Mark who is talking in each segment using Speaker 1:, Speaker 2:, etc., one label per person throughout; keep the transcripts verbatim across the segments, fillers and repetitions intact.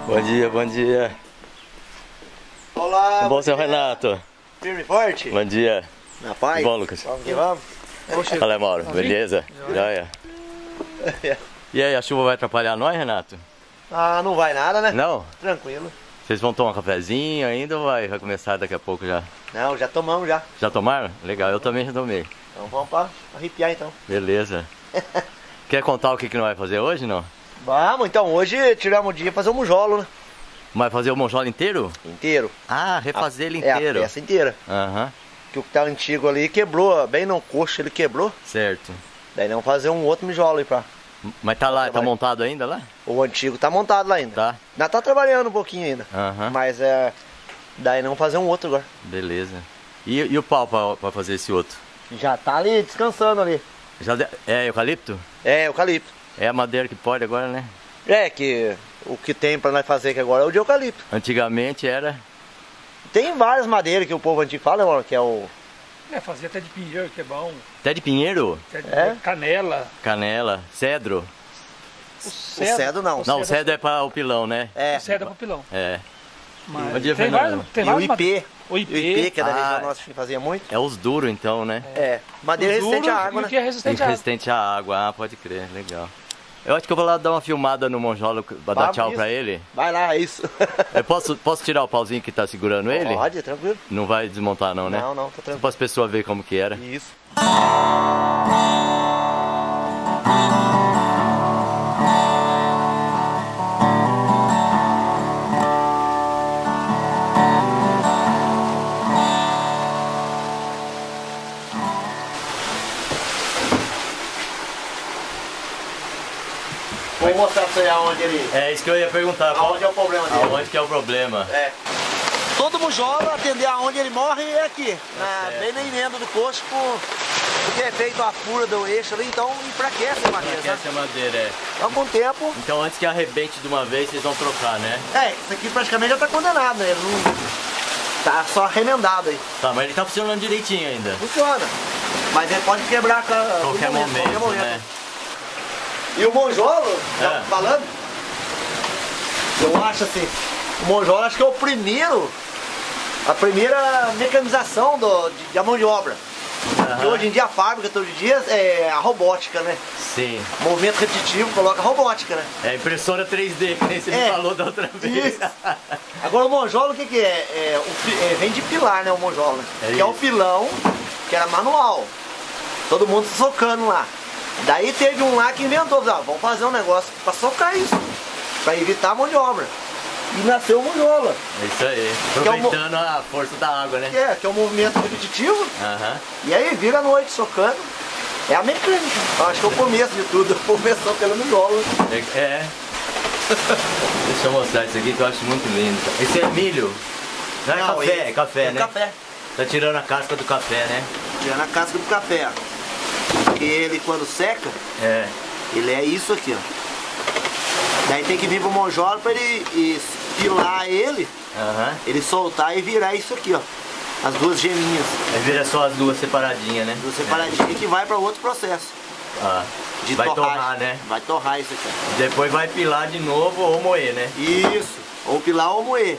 Speaker 1: Bom dia, bom dia.
Speaker 2: Olá.
Speaker 1: Tudo bom, seu Renato?
Speaker 2: Firme e forte?
Speaker 1: Bom dia.
Speaker 2: Na paz?
Speaker 1: Tudo bom, Lucas?
Speaker 2: Vamos que vamos.
Speaker 1: Fala, Mauro. Beleza? Joia. E aí, a chuva vai atrapalhar nós, Renato?
Speaker 2: Ah, não vai nada, né?
Speaker 1: Não?
Speaker 2: Tranquilo.
Speaker 1: Vocês vão tomar um cafezinho ainda ou vai, vai começar daqui a pouco já?
Speaker 2: Não, já tomamos já.
Speaker 1: Já tomaram? Legal, eu também já tomei.
Speaker 2: Então vamos pra arrepiar então.
Speaker 1: Beleza. Quer contar o que que nós vai fazer hoje, não?
Speaker 2: Vamos, então hoje tiramos o dia fazer um monjolo, né?
Speaker 1: Vai fazer o monjolo inteiro?
Speaker 2: Inteiro.
Speaker 1: Ah, refazer ele
Speaker 2: É
Speaker 1: inteiro.
Speaker 2: a peça inteira.
Speaker 1: Aham,
Speaker 2: Que o que tá antigo ali quebrou, bem no coxo ele quebrou.
Speaker 1: certo.
Speaker 2: Daí não fazer um outro mijolo aí pra...
Speaker 1: Mas tá lá, tá
Speaker 2: Vai.
Speaker 1: montado ainda lá?
Speaker 2: O antigo tá montado lá ainda.
Speaker 1: Tá.
Speaker 2: Ainda tá trabalhando um pouquinho ainda.
Speaker 1: Aham,
Speaker 2: Mas é... Daí não fazer um outro agora.
Speaker 1: beleza. E, e o pau pra, pra fazer esse outro?
Speaker 2: Já tá ali descansando ali.
Speaker 1: Já de- É eucalipto?
Speaker 2: É, eucalipto.
Speaker 1: É a madeira que pode agora, né?
Speaker 2: É, que o que tem pra nós fazer aqui agora é o de eucalipto.
Speaker 1: Antigamente era...
Speaker 2: Tem várias madeiras que o povo antigo fala, mano, que é o...
Speaker 3: É, fazia até de pinheiro, que é bom.
Speaker 1: Até de pinheiro,
Speaker 3: Até de
Speaker 2: É?
Speaker 3: canela.
Speaker 1: canela, cedro.
Speaker 2: O cedro não.
Speaker 1: Não, o cedro é para o pilão, né?
Speaker 2: É.
Speaker 3: O cedro é papilão.
Speaker 1: É.
Speaker 3: Mas
Speaker 1: Bom dia,
Speaker 3: tem
Speaker 1: Fernando.
Speaker 3: vários, tem
Speaker 2: E o
Speaker 3: vários
Speaker 2: ipê.
Speaker 3: O ipê.
Speaker 2: O ipê, que é da
Speaker 1: Ah.
Speaker 2: região nossa que fazia muito.
Speaker 1: É os duros então, né?
Speaker 2: É. Madeira
Speaker 3: o duro
Speaker 2: resistente à
Speaker 3: e
Speaker 2: água,
Speaker 3: o
Speaker 2: né?
Speaker 3: que é resistente à água.
Speaker 1: Resistente à água, ah, pode crer, legal. Eu acho que eu vou lá dar uma filmada no monjolo pra dar
Speaker 2: Vamos,
Speaker 1: tchau
Speaker 2: isso.
Speaker 1: pra ele.
Speaker 2: Vai lá, é isso.
Speaker 1: Eu posso, posso tirar o pauzinho que tá segurando ele?
Speaker 2: Pode, tranquilo.
Speaker 1: Não vai desmontar não, né?
Speaker 2: Não, não, tá
Speaker 1: Só
Speaker 2: tranquilo.
Speaker 1: para as pessoas verem como que era.
Speaker 2: Isso. Vou mostrar pra você aonde ele...
Speaker 1: É isso que eu ia perguntar. Qual...
Speaker 2: Aonde é o problema dele.
Speaker 1: Aonde que é o problema?
Speaker 2: É. Todo monjolo, atender aonde ele morre é aqui, na,
Speaker 1: certo.
Speaker 2: bem na emenda do coxo, por- porque é feito a fura do eixo ali, então enfraquece a madeira,
Speaker 1: Aqui
Speaker 2: sabe?
Speaker 1: essa é madeira, é.
Speaker 2: Então com o tempo,
Speaker 1: Então antes que arrebente de uma vez, vocês vão trocar, né?
Speaker 2: é, isso aqui praticamente já tá condenado, né? Ele não tá só remendado aí.
Speaker 1: Tá, mas ele tá funcionando direitinho ainda.
Speaker 2: Funciona. Mas ele pode quebrar a ca-
Speaker 1: Qualquer
Speaker 2: todo
Speaker 1: momento,
Speaker 2: qualquer momento.
Speaker 1: né?
Speaker 2: E o monjolo, já
Speaker 1: É.
Speaker 2: falando, eu acho assim, o monjolo acho que é o primeiro, a primeira mecanização do, de, de mão de obra. Porque
Speaker 1: Aham.
Speaker 2: hoje em dia a fábrica, todo dia, é a robótica, né?
Speaker 1: Sim.
Speaker 2: Movimento repetitivo coloca robótica, né?
Speaker 1: É impressora três D, que nem você me
Speaker 2: É.
Speaker 1: falou da outra vez.
Speaker 2: Isso. Agora o monjolo o que, que é? É, o pi- é? Vem de pilar, né? O monjolo, né?
Speaker 1: É
Speaker 2: que é o
Speaker 1: isso.
Speaker 2: pilão, que era manual. Todo mundo socando lá. Daí teve um lá que inventou, ah, vamos fazer um negócio pra socar isso, pra evitar a mão de obra. E nasceu o monjolo,
Speaker 1: É isso aí.
Speaker 2: Que é o mo-
Speaker 1: Aproveitando a força da água,
Speaker 2: que
Speaker 1: né?
Speaker 2: é, que é um movimento repetitivo.
Speaker 1: Aham.
Speaker 2: E aí vira a noite socando. É a mecânica. Eu acho que é o começo de tudo. Começou pelo monjolo.
Speaker 1: É. é. Deixa eu mostrar isso aqui que eu acho muito lindo. Esse é milho. Não é
Speaker 2: Não,
Speaker 1: café,
Speaker 2: esse
Speaker 1: é café,
Speaker 2: é
Speaker 1: né?
Speaker 2: café.
Speaker 1: Tá tirando a casca do café, né?
Speaker 2: Tirando a casca do café. Porque ele quando seca,
Speaker 1: É.
Speaker 2: ele é isso aqui, ó. Daí tem que vir pro monjolo pra ele e pilar ele,
Speaker 1: Aham.
Speaker 2: ele soltar e virar isso aqui, ó. As duas geminhas,
Speaker 1: Aí vira só as duas separadinhas, né?
Speaker 2: duas separadinhas que vai pra outro processo.
Speaker 1: Ah.
Speaker 2: De
Speaker 1: Vai
Speaker 2: torragem.
Speaker 1: torrar, né?
Speaker 2: Vai torrar isso aqui.
Speaker 1: Depois vai pilar de novo ou moer, né?
Speaker 2: Isso. Ou pilar ou moer.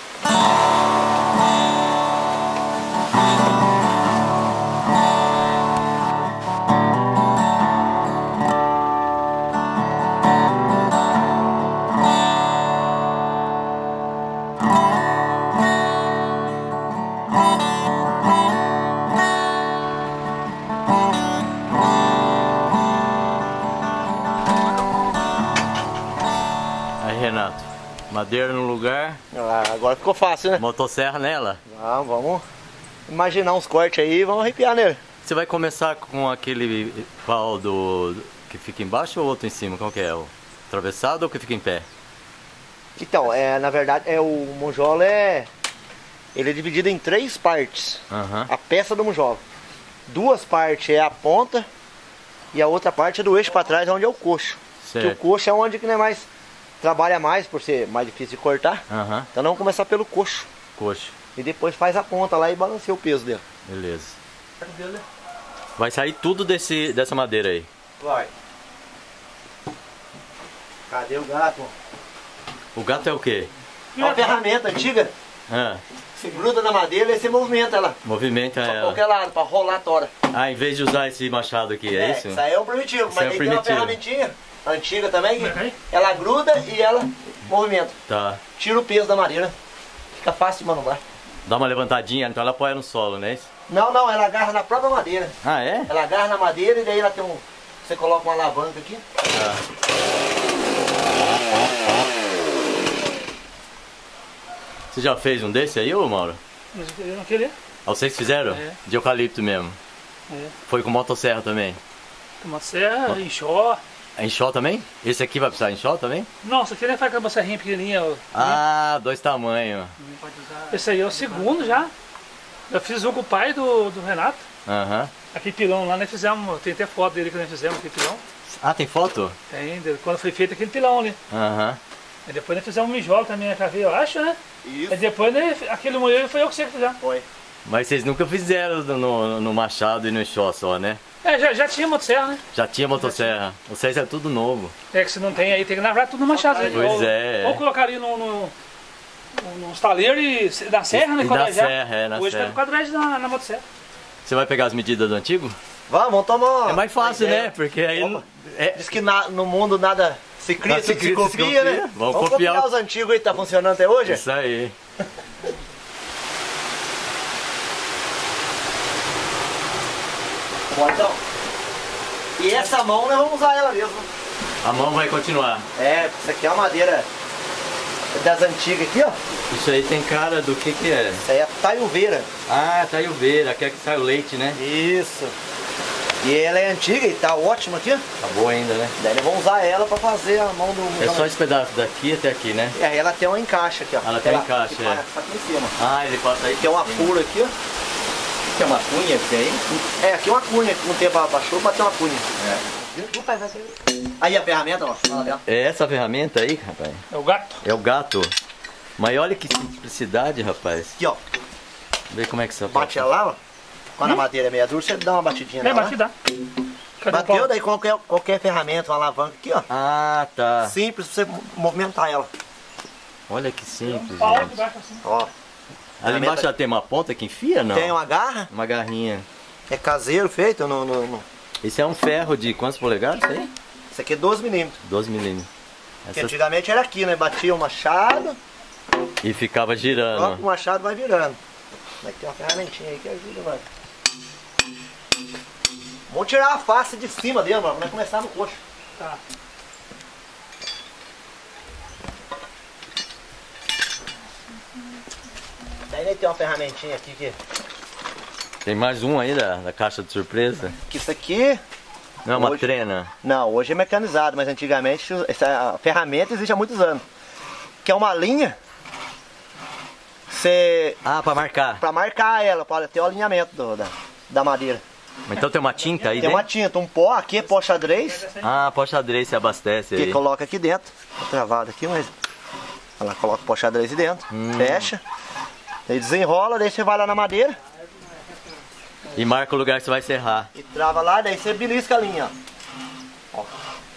Speaker 1: Aí, Renato, madeira no lugar,
Speaker 2: Ah, agora ficou fácil, né?
Speaker 1: motosserra nela.
Speaker 2: Ah, vamos imaginar uns cortes aí e vamos arrepiar nele.
Speaker 1: Você vai começar com aquele pau do que fica embaixo ou outro em cima? Qual que é? O atravessado ou que fica em pé?
Speaker 2: Então, é, na verdade, é o monjolo é... Ele é dividido em três partes.
Speaker 1: Aham.
Speaker 2: A peça do monjolo. Duas partes é a ponta e a outra parte é do eixo para trás, onde é o coxo. Que o
Speaker 1: Certo.
Speaker 2: coxo é onde que não é mais trabalha mais por ser mais difícil de cortar.
Speaker 1: Aham.
Speaker 2: Então vamos começar pelo coxo
Speaker 1: Coxa.
Speaker 2: e depois faz a ponta lá e balanceia o peso dele.
Speaker 1: Beleza. Vai sair tudo desse, dessa madeira aí.
Speaker 2: Vai. Cadê o gato?
Speaker 1: O gato é o quê?
Speaker 2: É uma ferramenta antiga.
Speaker 1: Ah,
Speaker 2: Você gruda na madeira e você movimenta ela.
Speaker 1: movimenta
Speaker 2: Pra
Speaker 1: ela.
Speaker 2: qualquer lado, pra rolar a tora.
Speaker 1: Ah, em vez de usar esse machado aqui, é, isso?
Speaker 2: Isso aí é o primitivo,
Speaker 1: Isso
Speaker 2: mas
Speaker 1: é o
Speaker 2: aí tem uma
Speaker 1: primitivo.
Speaker 2: ferramentinha antiga também, que
Speaker 3: É.
Speaker 2: ela gruda e ela movimenta.
Speaker 1: Tá.
Speaker 2: Tira o peso da madeira. Fica fácil de manobrar.
Speaker 1: Dá uma levantadinha, então ela apoia no solo, né?
Speaker 2: Não, não, ela agarra na própria madeira.
Speaker 1: Ah, é?
Speaker 2: Ela agarra na madeira e daí ela tem um... Você coloca uma alavanca aqui.
Speaker 1: Tá. Você já fez um desse aí, ô Mauro?
Speaker 3: Mas eu não queria.
Speaker 1: Ah, vocês fizeram?
Speaker 3: É.
Speaker 1: De eucalipto mesmo.
Speaker 3: É.
Speaker 1: Foi com motosserra também.
Speaker 3: Uma serra, enxó.
Speaker 1: É enxó também? Esse aqui vai precisar de enxó também?
Speaker 3: Nossa, aquele faz com uma serrinha pequenininha. ó.
Speaker 1: Ah, dois tamanhos.
Speaker 3: Esse aí é o segundo já. Eu fiz um com o pai do, do Renato.
Speaker 1: Aham.
Speaker 3: Aquele pilão lá, nós fizemos. Tem até foto dele que nós fizemos, aquele pilão.
Speaker 1: Ah, tem foto?
Speaker 3: Tem, de- quando foi feito aquele pilão ali.
Speaker 1: Aham.
Speaker 3: Aí depois nós fizemos um mijolo também na caveira, eu acho, né?
Speaker 2: Isso.
Speaker 3: Aí depois né, aquele moinho foi eu que sei que fizemos.
Speaker 2: Foi.
Speaker 1: Mas vocês nunca fizeram no, no- no machado e no enxó só, né?
Speaker 3: É, já, já tinha motosserra, né?
Speaker 1: Já tinha motosserra. Vocês é tudo novo.
Speaker 3: É que se não tem aí, tem que lavrar tudo no machado. né?
Speaker 1: Pois
Speaker 3: ou,
Speaker 1: é, é.
Speaker 3: Ou colocar ali no, no, no, no estaleiro e na serra, né?
Speaker 1: E na
Speaker 3: quadrejar.
Speaker 1: serra, é, na
Speaker 3: Hoje
Speaker 1: serra.
Speaker 3: tá com quadrégio na, na motosserra.
Speaker 1: Você vai pegar as medidas do antigo?
Speaker 2: Vamos, vamos tomar uma...
Speaker 1: É mais fácil,
Speaker 2: uma ideia.
Speaker 1: né? Porque aí...
Speaker 2: Opa.
Speaker 1: É,
Speaker 2: Diz que na- no mundo nada se cria,
Speaker 1: Nada
Speaker 2: tudo
Speaker 1: se
Speaker 2: se,
Speaker 1: cria, se
Speaker 2: copia,
Speaker 1: copia.
Speaker 2: né?
Speaker 1: Vamos
Speaker 2: Vamos
Speaker 1: copiar
Speaker 2: copiar
Speaker 1: o-
Speaker 2: os antigos aí que tá funcionando até hoje?
Speaker 1: isso aí.
Speaker 2: Bom, então. E essa mão nós vamos usar ela mesmo.
Speaker 1: A mão vai continuar.
Speaker 2: É, isso aqui é uma madeira das antigas aqui, ó.
Speaker 1: Isso aí tem cara do que que é?
Speaker 2: Isso aí é taiuveira.
Speaker 1: Ah, taiuveira, aqui é que sai o leite, né?
Speaker 2: Isso. E ela é antiga e tá ótima aqui, ó.
Speaker 1: Tá boa ainda, né?
Speaker 2: Daí nós vamos usar ela pra fazer a mão do...
Speaker 1: É só esse pedaço daqui até aqui, né?
Speaker 2: É, ela tem um encaixe aqui, ó.
Speaker 1: Ela tem um encaixe,
Speaker 2: que
Speaker 1: é.
Speaker 2: passa aqui em cima.
Speaker 1: Ah, ele passa aí.
Speaker 2: Tem uma fura aqui, ó.
Speaker 1: Tem uma cunha que tem aí?
Speaker 2: É, aqui uma cunha, que um tempo abaixou, bateu uma cunha.
Speaker 1: É.
Speaker 2: Aí a ferramenta, ó. Fala dela.
Speaker 1: É essa ferramenta aí, rapaz?
Speaker 3: É o gato.
Speaker 1: É o gato. Mas olha que simplicidade, rapaz.
Speaker 2: Aqui, ó.
Speaker 1: Vê como é que você
Speaker 2: Bate ela lá, ó. Quando a madeira é meia dura, você dá uma batidinha
Speaker 3: É,
Speaker 2: nela.
Speaker 3: mas que dá. Cadê o
Speaker 2: Bateu,
Speaker 3: pau?
Speaker 2: daí qualquer, qualquer ferramenta, uma alavanca aqui, ó.
Speaker 1: Ah, tá.
Speaker 2: Simples pra você movimentar ela.
Speaker 1: Olha que simples,
Speaker 3: Pau
Speaker 1: gente.
Speaker 3: de baixo assim.
Speaker 2: Ó.
Speaker 1: Ali embaixo já tem uma ponta que enfia, não?
Speaker 2: Tem uma garra,
Speaker 1: Uma garrinha.
Speaker 2: é caseiro feito no, no, no...
Speaker 1: Esse é um ferro de quantos polegadas aí?
Speaker 2: Isso aqui é doze milímetros.
Speaker 1: doze milímetros.
Speaker 2: Porque
Speaker 1: Essa...
Speaker 2: antigamente era aqui, né? Batia o machado,
Speaker 1: E ficava
Speaker 2: ó,
Speaker 1: girando.
Speaker 2: o machado vai virando. Mas tem uma ferramentinha aí que ajuda, mano. Vamos tirar a face de cima dele, mano. Vamos começar no coxo.
Speaker 3: Tá.
Speaker 2: Daí né, tem uma ferramentinha aqui que...
Speaker 1: Tem mais um aí da, da caixa de surpresa.
Speaker 2: que isso aqui...
Speaker 1: Não é uma
Speaker 2: Hoje-
Speaker 1: trena.
Speaker 2: Não, hoje é mecanizado, mas antigamente essa ferramenta existe há muitos anos. Que é uma linha. Você...
Speaker 1: Ah, pra marcar.
Speaker 2: Pra marcar ela, para ter o alinhamento do- da, da madeira.
Speaker 1: Então tem uma tinta aí
Speaker 2: Tem uma
Speaker 1: dentro?
Speaker 2: tinta, um pó, aqui é pó xadrez,
Speaker 1: Ah, pó xadrez se abastece
Speaker 2: que
Speaker 1: aí.
Speaker 2: coloca aqui dentro. Tá travado aqui, mas... Ela coloca o pó xadrez aí dentro,
Speaker 1: Hum.
Speaker 2: fecha. Daí desenrola, daí você vai lá na madeira
Speaker 1: E marca o lugar que você vai serrar.
Speaker 2: e trava lá, daí você belisca a linha, ó. Ó.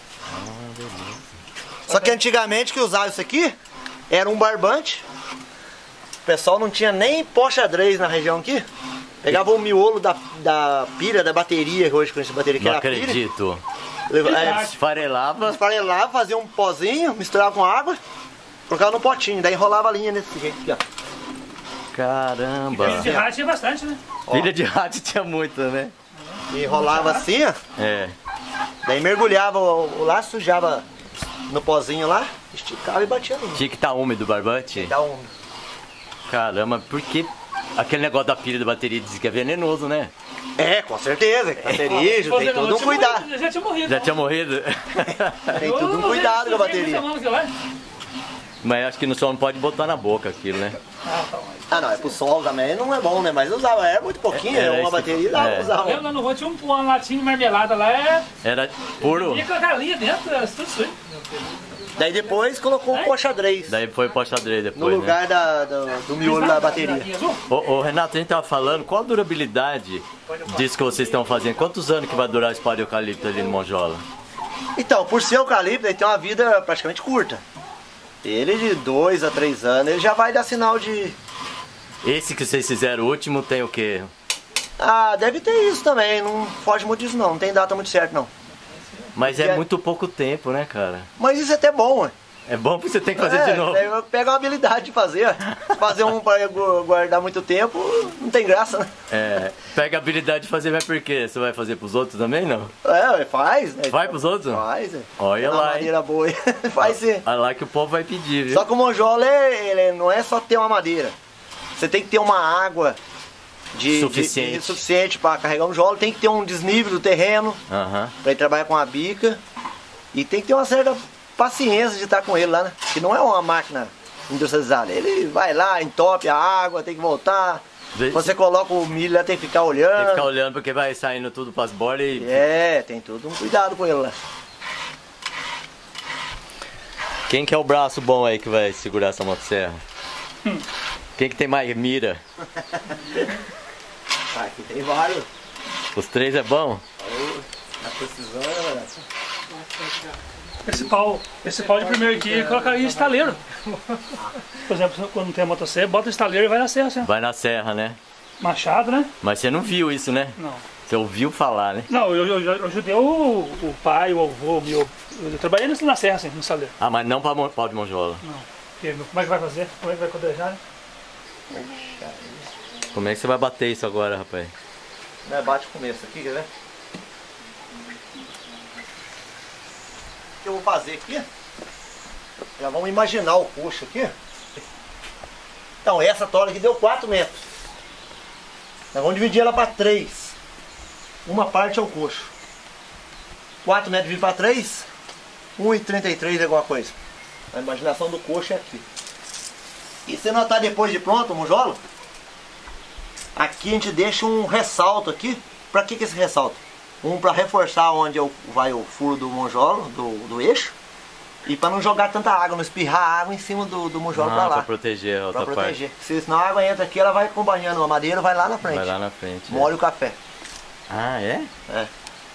Speaker 2: Só que antigamente que usava isso aqui, era um barbante. O pessoal não tinha nem pó xadrez na região aqui. Pegava o miolo da, da pilha, da bateria, que hoje conhece bateria, que
Speaker 1: Não
Speaker 2: era a pilha.
Speaker 1: acredito.
Speaker 2: Leva- é,
Speaker 1: Esfarelava.
Speaker 2: esfarelava, fazia um pozinho, misturava com água, colocava no potinho, daí enrolava a linha desse jeito aqui, ó.
Speaker 1: Caramba.
Speaker 3: Filho de rádio tinha bastante, né?
Speaker 1: Filha de rádio tinha muito, né?
Speaker 2: E enrolava assim, ó.
Speaker 1: É.
Speaker 2: Daí mergulhava o, o laço, sujava no pozinho lá, esticava e batia a linha.
Speaker 1: Tinha que estar úmido o barbante.
Speaker 2: Dá um...
Speaker 1: Caramba, porque aquele negócio da pilha da bateria diz que é venenoso, né?
Speaker 2: É, com certeza, cancerígeno,
Speaker 3: Pô,
Speaker 2: tem
Speaker 3: eu
Speaker 2: todo um
Speaker 3: tinha
Speaker 2: cuidado.
Speaker 3: morrido, Já tinha morrido.
Speaker 1: Já tinha morrido?
Speaker 2: Tem tudo um cuidado com a bateria.
Speaker 1: Mas acho que no sol não pode botar na boca aquilo, né?
Speaker 2: Ah não, é pro sol também não é bom, né? Mas eu usava, era muito pouquinho,
Speaker 1: Era
Speaker 2: uma
Speaker 1: esse-
Speaker 2: bateria dava
Speaker 1: é.
Speaker 2: pra usar.
Speaker 3: Eu lá no rua tinha um- uma latinha de marmelada lá, é...
Speaker 1: Era puro.
Speaker 3: Ia com a galinha dentro, era tudo sujo.
Speaker 2: Daí depois colocou um pó xadrez
Speaker 1: Daí foi pó xadrez
Speaker 2: no
Speaker 1: depois, né?
Speaker 2: lugar da, do, do miolo da bateria.
Speaker 1: Ô, ô, Renato, a gente tava falando, qual a durabilidade disso que vocês estão fazendo? Quantos anos que vai durar esse pau de eucalipto ali no Monjola?
Speaker 2: Então, por ser eucalipto, ele tem uma vida praticamente curta. Ele de dois a três anos, ele já vai dar sinal de...
Speaker 1: Esse que vocês fizeram o último tem o quê?
Speaker 2: Ah, deve ter isso também, não foge muito disso não, não tem data muito certa não.
Speaker 1: Mas é
Speaker 2: Que é-
Speaker 1: muito pouco tempo, né, cara?
Speaker 2: Mas isso é até bom, ué.
Speaker 1: É bom porque você tem que fazer
Speaker 2: É,
Speaker 1: de novo.
Speaker 2: daí eu pego uma habilidade de fazer. Fazer um para gu- guardar muito tempo, não tem graça, né?
Speaker 1: É, pega a habilidade de fazer, mas por quê? Você vai fazer pros outros também, não?
Speaker 2: É, ué, faz, né?
Speaker 1: Vai pros outros?
Speaker 2: Faz, é.
Speaker 1: Olha
Speaker 2: Uma
Speaker 1: lá, hein?
Speaker 2: madeira boa aí. Faz sim.
Speaker 1: Olha lá que o povo vai pedir, viu?
Speaker 2: Só que o monjola, ele, ele não é só ter uma madeira. Você tem que ter uma água de,
Speaker 1: Suficiente.
Speaker 2: de, de suficiente para carregar um monjola. Tem que ter um desnível do terreno
Speaker 1: Aham.
Speaker 2: para ele trabalhar com a bica. E tem que ter uma certa paciência de estar com ele lá, né? Que não é uma máquina industrializada. Ele vai lá, entope a água, tem que voltar.
Speaker 1: Vê-
Speaker 2: Você coloca o milho lá, tem que ficar olhando.
Speaker 1: Tem que ficar olhando porque vai saindo tudo pras bordas e...
Speaker 2: É, tem tudo um cuidado com ele lá.
Speaker 1: Quem que é o braço bom aí que vai segurar essa motosserra? Quem que tem mais mira?
Speaker 2: Ah, aqui tem vários.
Speaker 1: Os três é bom?
Speaker 2: Tá precisando, né?
Speaker 3: Esse pau, esse pau de primeiro aqui, coloca em estaleiro. Por exemplo, quando tem a motosserra, bota o estaleiro e vai na serra assim.
Speaker 1: Vai na serra, né?
Speaker 3: Machado, né?
Speaker 1: Mas você não viu isso, né?
Speaker 3: Não.
Speaker 1: Você ouviu falar, né?
Speaker 3: Não, eu, eu, eu ajudei o, o pai, o avô, meu. Eu trabalhei nesse- na serra, assim, no estaleiro.
Speaker 1: Ah, mas não pra mon- pau de monjola.
Speaker 3: Não. Porque, como é que vai fazer? Como é que vai codejar, né?
Speaker 1: Como é que você vai bater isso agora, rapaz?
Speaker 2: Né, bate o começo aqui, quer ver? O que eu vou fazer aqui? Já vamos imaginar o coxo aqui. Então, essa tola aqui deu quatro metros. Nós vamos dividir ela para três. Uma parte é o coxo. quatro metros dividido para três, um e trinta e três é alguma coisa. A imaginação do coxo é aqui. E se notar depois de pronto, o monjolo, aqui a gente deixa um ressalto aqui. Para que que esse ressalto? Um para reforçar onde é o- vai o furo do monjolo, do, do eixo. E para não jogar tanta água, não espirrar água em cima do, do monjolo para
Speaker 1: Ah,
Speaker 2: lá.
Speaker 1: pra proteger a outra
Speaker 2: Pra proteger. Se senão a água entra aqui, ela vai acompanhando a madeira, vai lá na frente.
Speaker 1: parte. Vai lá na frente. é.
Speaker 2: Molha o café.
Speaker 1: Ah, é?
Speaker 2: É.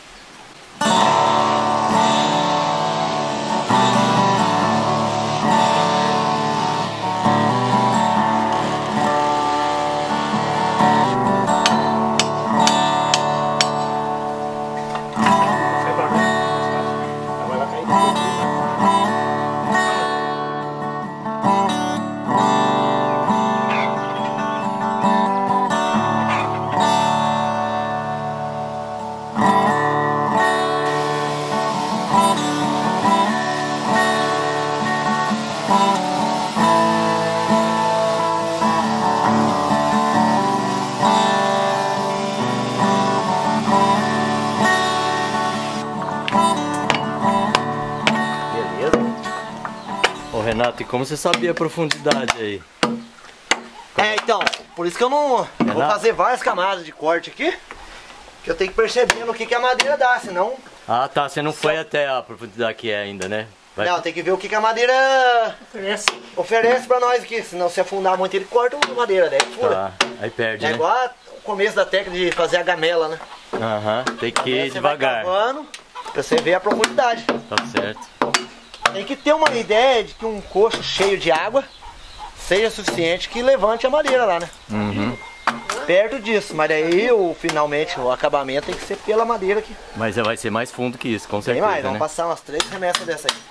Speaker 3: Foi barulho.
Speaker 2: Agora vai cair tudo. Beleza.
Speaker 1: Ô Renato, e como você sabia a profundidade aí?
Speaker 2: É, então, por isso que eu não
Speaker 1: É
Speaker 2: vou
Speaker 1: lá?
Speaker 2: fazer várias camadas de corte aqui. Que eu tenho que perceber no que, que a madeira dá, senão.
Speaker 1: Ah, tá, você não foi até a profundidade que é ainda, né? Vai...
Speaker 2: Não, tem que ver o que, que a madeira
Speaker 3: Oferece.
Speaker 2: oferece pra nós aqui. Senão se afundar muito ele corta a madeira, daí fura.
Speaker 1: Tá, aí perde,
Speaker 2: É
Speaker 1: né?
Speaker 2: igual a- o começo da técnica de fazer a gamela, né?
Speaker 1: Aham, tem que
Speaker 2: Aí
Speaker 1: ir
Speaker 2: você vai
Speaker 1: devagar.
Speaker 2: cavando pra você ver a profundidade.
Speaker 1: Tá certo.
Speaker 2: Tem que ter uma ideia de que um coxo cheio de água seja suficiente que levante a madeira lá, né?
Speaker 1: Uhum.
Speaker 2: Perto disso, mas daí o, finalmente o acabamento tem que ser pela madeira aqui.
Speaker 1: Mas vai ser mais fundo que isso, com
Speaker 2: Tem
Speaker 1: certeza,
Speaker 2: mais, vamos
Speaker 1: né?
Speaker 2: passar umas três remessas dessa aí.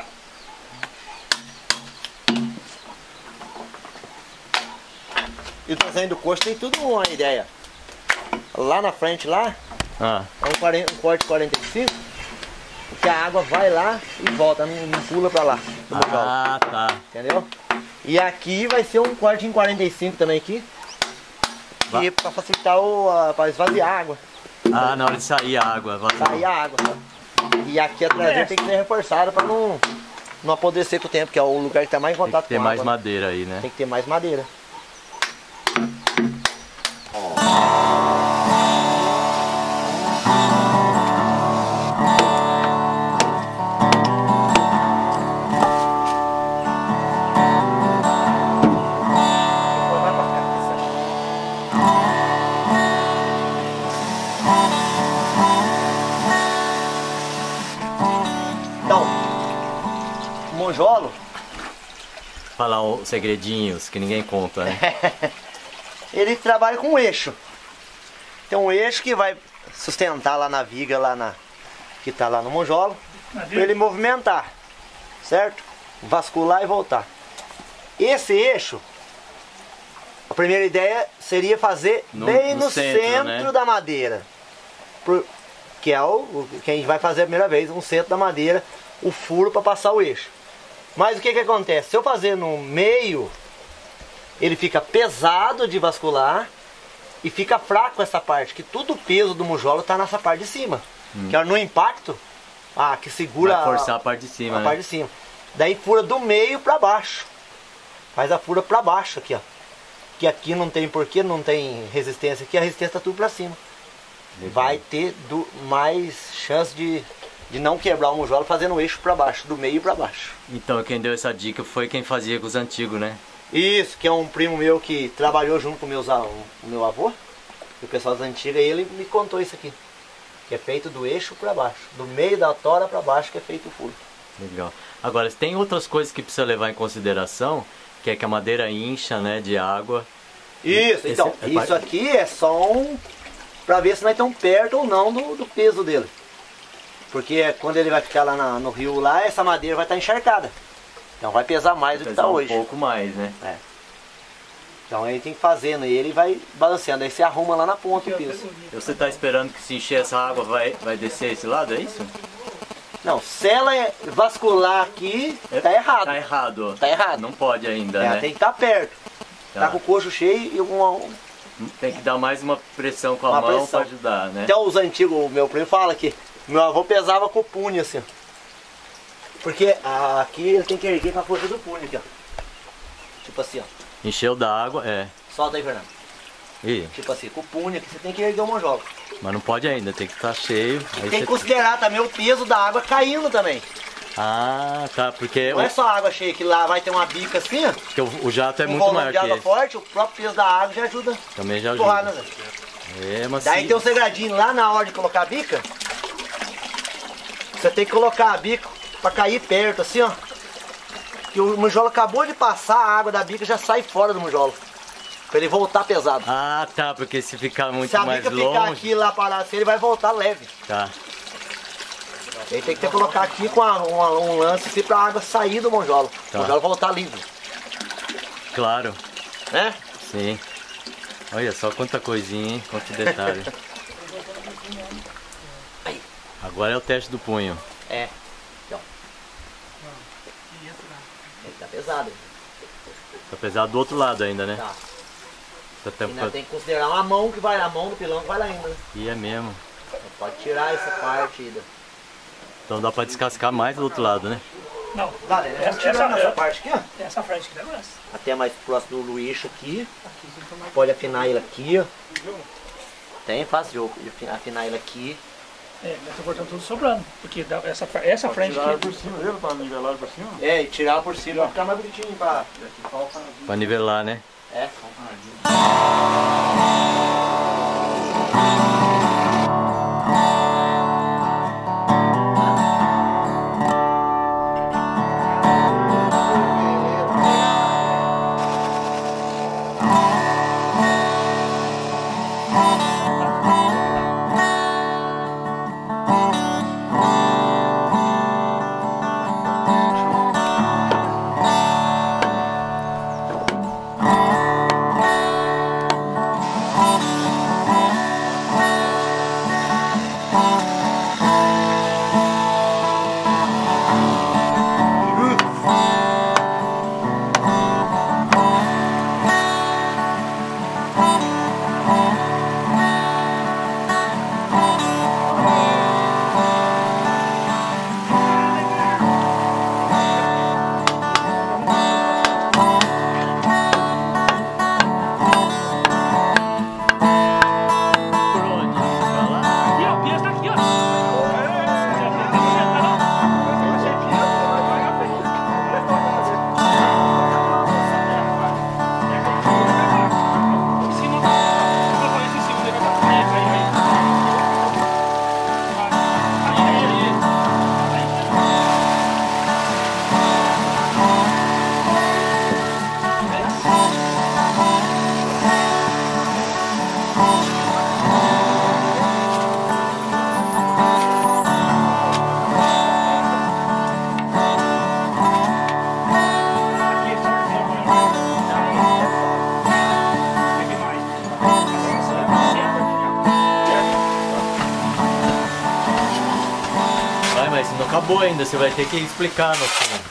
Speaker 2: E o desenho do coxo tem tudo uma ideia. Lá na frente lá,
Speaker 1: Ah,
Speaker 2: é um, quarenta, um corte quarenta e cinco, que a água vai lá e volta, não, não pula pra lá. do monjolo,
Speaker 1: ah, tá.
Speaker 2: entendeu? E aqui vai ser um corte em quarenta e cinco também aqui.
Speaker 1: Va-
Speaker 2: Que é pra facilitar o. a- pra esvaziar a água.
Speaker 1: Ah, na hora de sair a água, vazou.
Speaker 2: Sair a água. E aqui a traseira
Speaker 3: É.
Speaker 2: tem que ser reforçada pra não, não apodrecer com o tempo, que é o lugar que tá mais em
Speaker 1: Tem
Speaker 2: contato
Speaker 1: que ter
Speaker 2: com a
Speaker 1: mais
Speaker 2: água.
Speaker 1: madeira aí, né?
Speaker 2: Tem que ter mais madeira. Depois vai pra cá, pessoal. Então, o monjolo,
Speaker 1: falar os segredinhos que ninguém conta, né?
Speaker 2: Ele trabalha com eixo. Tem um eixo que vai sustentar lá na viga, lá na, que tá lá no monjolo, para ele movimentar, certo? Vascular e voltar. Esse eixo, a primeira ideia seria fazer no, bem no, no centro, centro né? da madeira. Por, que é o, o que a gente vai fazer a primeira vez, um centro da madeira, o furo para passar o eixo. Mas o que que acontece? Se eu fazer no meio, ele fica pesado de vascular e fica fraco essa parte, que todo o peso do monjolo está nessa parte de cima. Hum. Que é no impacto, ah, que segura
Speaker 1: vai forçar a, a parte de cima,
Speaker 2: a
Speaker 1: né?
Speaker 2: parte de cima. Daí fura do meio para baixo. Faz a fura para baixo aqui, ó. Que aqui não tem porquê, não tem resistência aqui, a resistência tá tudo para cima. Legal. Vai ter do, mais chance de, de não quebrar o monjolo fazendo o eixo para baixo, do meio para baixo.
Speaker 1: Então quem deu essa dica foi quem fazia com os antigos, né?
Speaker 2: Isso, que é um primo meu que trabalhou junto com meus, o meu avô, o pessoal das antigas, e ele me contou isso aqui. Que é feito do eixo para baixo, do meio da tora para baixo que é feito o furo. Legal.
Speaker 1: Agora, tem outras coisas que precisa levar em consideração, que é que a madeira incha, né, de água.
Speaker 2: Isso, Esse então, é isso aqui é só um... para ver se nós estamos perto ou não do, do peso dele. Porque quando ele vai ficar lá na, no rio lá, essa madeira vai estar encharcada. Então vai pesar mais vai do que está
Speaker 1: um
Speaker 2: hoje.
Speaker 1: Um pouco mais, né?
Speaker 2: É. Então ele tem que fazendo e ele vai balanceando, aí você arruma lá na ponta o peso.
Speaker 1: Você está esperando que se encher essa água vai, vai descer esse lado, é isso?
Speaker 2: Não, se ela é vascular aqui, é, tá errado.
Speaker 1: Tá errado.
Speaker 2: Tá errado.
Speaker 1: Não pode ainda,
Speaker 2: é,
Speaker 1: né?
Speaker 2: Tem que estar tá perto. Tá. tá com o coxo cheio e uma...
Speaker 1: Tem que dar mais uma pressão com a uma mão para ajudar, né?
Speaker 2: Até os antigos, o meu primo fala que meu avô pesava com o punho assim. Porque aqui ele tem que erguer com a força do punho aqui, ó. Tipo assim, ó.
Speaker 1: Encheu da água, é.
Speaker 2: Solta aí, Fernando.
Speaker 1: E?
Speaker 2: Tipo assim, com o punho aqui você tem que erguer o monjolo.
Speaker 1: Mas não pode ainda, tem que estar cheio.
Speaker 2: Aí tem que considerar também o peso da água caindo também.
Speaker 1: Ah, tá, porque...
Speaker 2: Não é só a água cheia, que lá vai ter uma bica assim, ó.
Speaker 1: Porque o, o jato é
Speaker 2: um
Speaker 1: muito maior
Speaker 2: de água
Speaker 1: que
Speaker 2: forte, o próprio peso da água já ajuda.
Speaker 1: Também já
Speaker 2: empurrar,
Speaker 1: ajuda.
Speaker 2: Né,
Speaker 1: é, mas
Speaker 2: Daí
Speaker 1: sim.
Speaker 2: tem um segredinho lá na hora de colocar a bica. Você tem que colocar a bica pra cair perto, assim, ó. Que o monjolo acabou de passar, a água da bica já sai fora do monjolo. Pra ele voltar pesado.
Speaker 1: Ah, tá, porque se ficar muito
Speaker 2: se a
Speaker 1: mais
Speaker 2: bica
Speaker 1: longe...
Speaker 2: ficar aqui lá parado assim, ele vai voltar leve.
Speaker 1: Tá.
Speaker 2: Ele tem que ter, colocar aqui com a, uma, um lance assim pra água sair do monjolo. Tá. O monjolo voltar livre.
Speaker 1: Claro.
Speaker 2: Né?
Speaker 1: Sim. Olha só quanta coisinha, hein? Quanto detalhe. Agora é o teste do punho.
Speaker 2: É. Então. Ele tá pesado.
Speaker 1: Tá pesado do outro lado ainda, né?
Speaker 2: Tá.
Speaker 1: Tá tempo...
Speaker 2: Ainda tem que considerar uma mão que vai, a mão do pilão que vai lá ainda. Né?
Speaker 1: E é mesmo.
Speaker 2: Pode tirar essa parte aí.
Speaker 3: Então
Speaker 1: dá pra descascar mais do outro lado, né?
Speaker 3: Não.
Speaker 2: Vale, né? Vamos tirando essa, essa parte aqui, ó.
Speaker 3: Essa frente aqui da essa.
Speaker 2: Até mais próximo do eixo aqui. Pode afinar ele aqui, ó. Tem fácil de afinar ele aqui.
Speaker 3: É, mas tô cortando tudo sobrando. Porque essa, essa
Speaker 4: Pode
Speaker 3: frente
Speaker 4: tirar
Speaker 3: aqui.
Speaker 4: por cima dele pra nivelar por cima?
Speaker 2: É, e tirar por cima pra ficar mais bonitinho pra...
Speaker 1: Pra nivelar, né?
Speaker 2: É.
Speaker 1: acabou ainda, você vai ter que explicar no fim.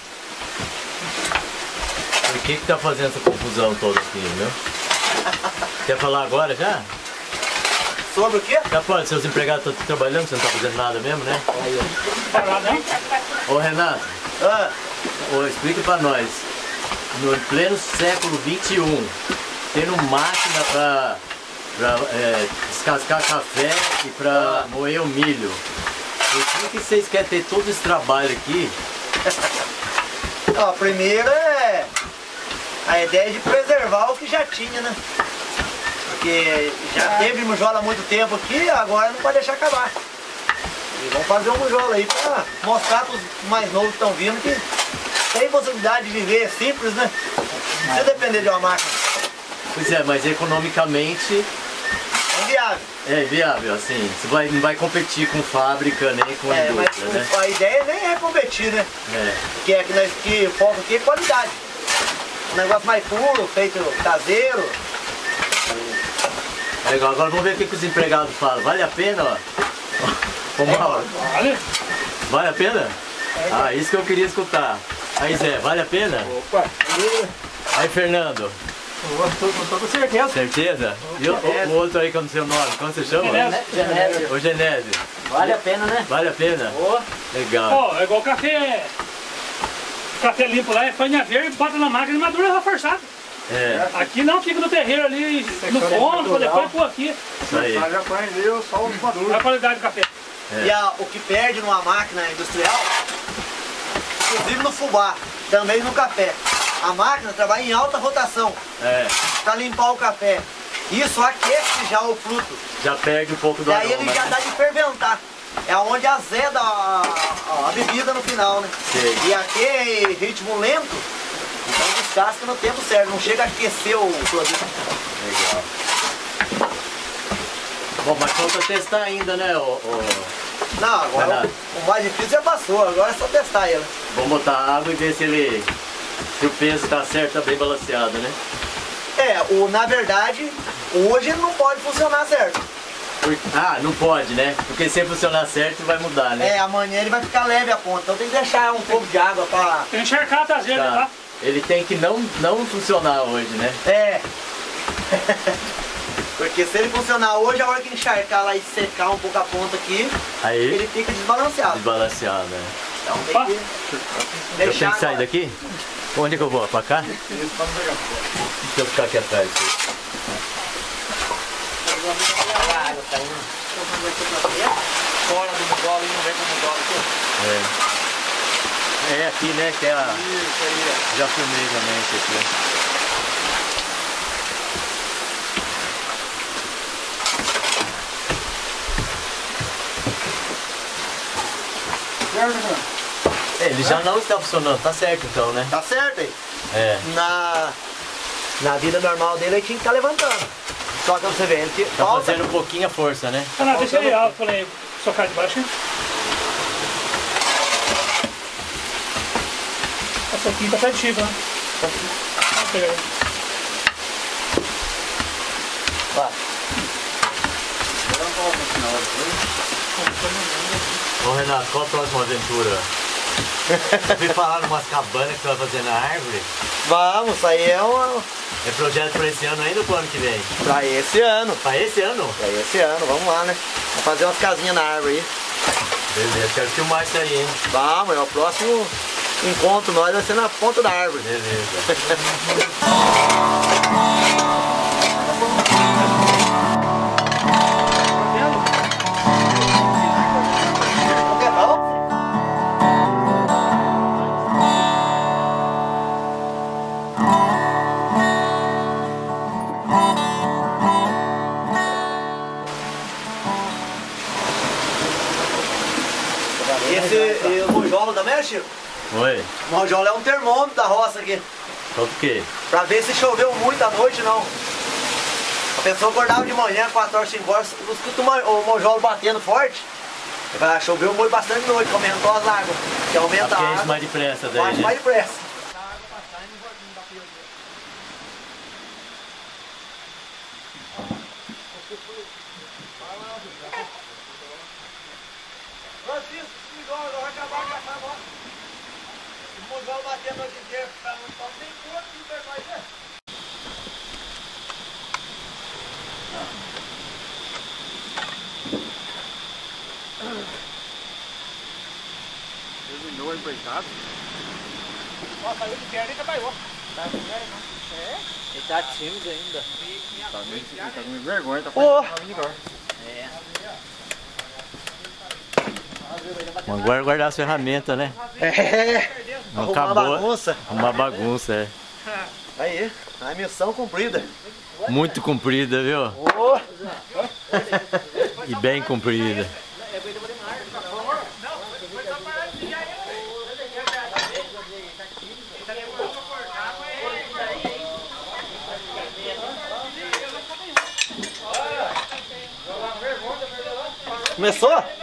Speaker 1: Por que que tá fazendo essa confusão toda aqui, viu? Quer falar agora já?
Speaker 2: Sobre o quê?
Speaker 1: Já pode, seus empregados estão trabalhando, você não tá fazendo nada mesmo, né?
Speaker 3: Parado, né?
Speaker 1: Ô Renato,
Speaker 2: Ah,
Speaker 1: ô, explica pra nós. No pleno século vinte e um, tendo máquina pra, pra é, descascar café e pra moer o milho. Por que que vocês querem ter todo esse trabalho aqui?
Speaker 2: ó, primeiro é a ideia de preservar o que já tinha, né? Porque já teve mujola há muito tempo aqui, agora não pode deixar acabar. E vamos fazer um mujola aí pra mostrar para os mais novos que estão vindo que tem possibilidade de viver simples, né? Não precisa depender de uma máquina.
Speaker 1: Pois é, mas economicamente
Speaker 2: É viável.
Speaker 1: é viável, assim. Você vai, não vai competir com fábrica nem com
Speaker 2: É, mas
Speaker 1: indústria, né?
Speaker 2: a ideia nem é competir, né?
Speaker 1: É.
Speaker 2: Que é que nós que foca aqui é qualidade. Um negócio mais puro, feito caseiro.
Speaker 1: É legal, agora vamos ver o que, que os empregados falam. Vale a pena, ó? Ô Mauro,
Speaker 3: Vale.
Speaker 1: vale a pena? Ah, isso que eu queria escutar. Aí Zé, vale a pena?
Speaker 2: Opa!
Speaker 1: Aí Fernando,
Speaker 2: Tô com certeza.
Speaker 1: certeza? E o, o- o outro aí que eu não sei o nome, como você chama?
Speaker 3: Genésio.
Speaker 2: Genésio.
Speaker 1: Ô Genésio,
Speaker 2: Vale a pena, né?
Speaker 1: vale a pena?
Speaker 2: Ô,
Speaker 1: Legal.
Speaker 3: Ó, é igual café. Café limpo lá, é panha verde, bota na máquina e madura reforçado.
Speaker 1: É,
Speaker 3: Aqui não, fica no terreiro ali, no ponto, pra depois pôr aqui.
Speaker 1: isso aí.
Speaker 4: Já prendeu só os maduros.
Speaker 3: A qualidade do café.
Speaker 2: E a- o que perde numa máquina industrial, inclusive no fubá, também no café. A máquina trabalha em alta rotação
Speaker 1: É,
Speaker 2: para limpar o café. Isso aquece já o fruto.
Speaker 1: já perde um pouco do
Speaker 2: E aí
Speaker 1: aroma,
Speaker 2: ele já
Speaker 1: né?
Speaker 2: dá de ferventar. É onde azeda a, a, a bebida no final, né?
Speaker 1: Sei.
Speaker 2: E aqui é ritmo lento, então descasca no tempo certo, não chega a aquecer o produto.
Speaker 1: Legal. Bom, mas falta testar ainda, né, ô, ô...
Speaker 2: Não, agora
Speaker 1: Verdade.
Speaker 2: o, o mais difícil já passou, agora é só testar ele.
Speaker 1: Vamos botar água e ver se ele... se o peso tá certo, tá bem balanceado, né?
Speaker 2: É, o, na verdade, hoje ele não pode funcionar certo.
Speaker 1: Por- Ah, não pode, né? Porque se funcionar certo vai mudar, né?
Speaker 2: É, amanhã ele vai ficar leve a ponta, então tem que deixar um pouco de água pra...
Speaker 3: Tem que encharcar a traseira,
Speaker 1: Tá.
Speaker 3: tá?
Speaker 1: Ele tem que não, não funcionar hoje, né?
Speaker 2: É. Porque se ele funcionar hoje, a hora que encharcar lá e secar um pouco a ponta aqui,
Speaker 1: Aí,
Speaker 2: ele fica desbalanceado.
Speaker 1: desbalanceado, né?
Speaker 2: Então tem
Speaker 3: Opa.
Speaker 2: que
Speaker 1: Eu
Speaker 2: deixar
Speaker 1: tenho que sair
Speaker 2: agora.
Speaker 1: daqui? Onde que eu vou? Pra cá? Deixa eu ficar aqui atrás.
Speaker 2: A água tá indo. Fora do mugola e não vem com o mugola aqui.
Speaker 1: É. É aqui, né? Que é a... Já filmei também esse aqui. É, ele já não está funcionando, tá certo então, né?
Speaker 2: Tá certo aí.
Speaker 1: É.
Speaker 2: Na, na vida normal dele ele tinha que estar levantando. Só que você vê, ele que
Speaker 1: Tá
Speaker 2: falta.
Speaker 1: fazendo um pouquinho a força, né?
Speaker 3: Ah, não, deixa ele alto, falei, socar de baixo. Essa aqui tá pertinho, né? Vamos pegar aí.
Speaker 2: Vai.
Speaker 1: Ô Renato, qual a próxima aventura? Eu vi falar numas cabanas que você vai fazer na árvore.
Speaker 2: Vamos, isso aí é um.
Speaker 1: É projeto pra esse ano ainda ou pro ano que vem?
Speaker 2: Pra esse ano.
Speaker 1: Pra esse ano?
Speaker 2: Pra esse ano, vamos lá, né? Vamos fazer umas casinhas na árvore aí.
Speaker 1: Beleza, quero filmar isso aí, hein?
Speaker 2: Vamos, é o próximo encontro nós vai ser na ponta da árvore.
Speaker 1: Beleza.
Speaker 2: Esse e o monjolo também, né, Chico?
Speaker 1: Oi,
Speaker 2: O monjolo é um termômetro da roça aqui.
Speaker 1: falta o quê?
Speaker 2: Pra ver se choveu muito à noite, não. A pessoa acordava de manhã, quatro horas, cinco horas, escuta o mon- o monjolo batendo forte. Ah, choveu muito bastante noite, que aumentou as águas. Que aumenta
Speaker 1: Porque
Speaker 2: a
Speaker 1: é isso
Speaker 2: água,
Speaker 1: mais depressa daí,
Speaker 2: mais,
Speaker 1: né?
Speaker 2: mais depressa. Francisco, se ligou, vai acabar com essa São João batendo a noite inteira, não tem conta que você vai ver.
Speaker 4: Terminou empreitado.
Speaker 3: Ó, saiu de perna e cabaiou.
Speaker 1: Tá com vergonha, não? É? Ele tá tímido ainda.
Speaker 4: Tá meio, tá com vergonha, tá
Speaker 2: Pô.
Speaker 4: fazendo melhor.
Speaker 1: É. Agora guardar as ferramentas, né?
Speaker 2: É.
Speaker 1: Não
Speaker 2: Arrumar
Speaker 1: acabou.
Speaker 2: bagunça.
Speaker 1: Uma bagunça, é.
Speaker 2: Aí, a missão cumprida.
Speaker 1: Muito comprida, viu?
Speaker 2: Ô.
Speaker 1: E bem comprida.
Speaker 2: Começou?